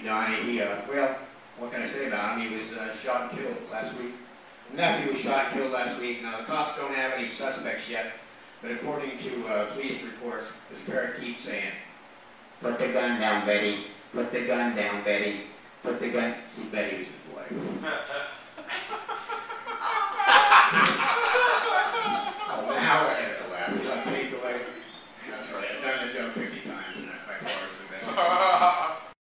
Donnie. He, well, what can I say about him? He was shot and killed last week. Nephew was shot and killed last week. Now, the cops don't have any suspects yet, but according to police reports, this Parrot keeps saying, "Put the gun down, Betty. Put the gun down, Betty. Put the gun..." See, Betty was his wife.